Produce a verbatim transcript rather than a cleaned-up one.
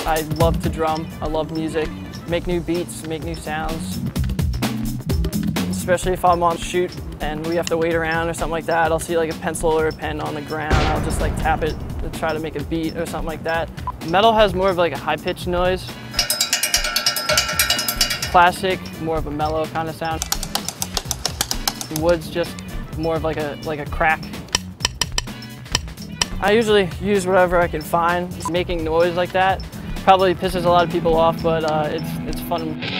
I love to drum, I love music, make new beats, make new sounds. Especially if I'm on shoot and we have to wait around or something like that, I'll see like a pencil or a pen on the ground, I'll just like tap it to try to make a beat or something like that. Metal has more of like a high-pitched noise. Classic, more of a mellow kind of sound. Wood's just more of like a like a crack. I usually use whatever I can find. Making noise like that probably pisses a lot of people off, but uh, it's it's fun.